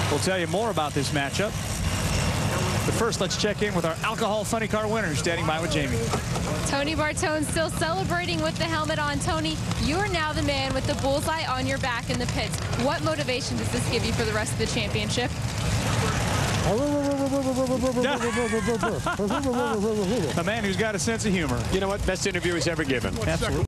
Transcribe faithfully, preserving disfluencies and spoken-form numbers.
We'll tell you more about this matchup. But first, let's check in with our alcohol funny car winners, standing by with Jamie. Tony Bartone still celebrating with the helmet on. Tony, you are now the man with the bullseye on your back in the pits. What motivation does this give you for the rest of the championship? A man who's got a sense of humor. You know what? Best interview he's ever given. Absolutely.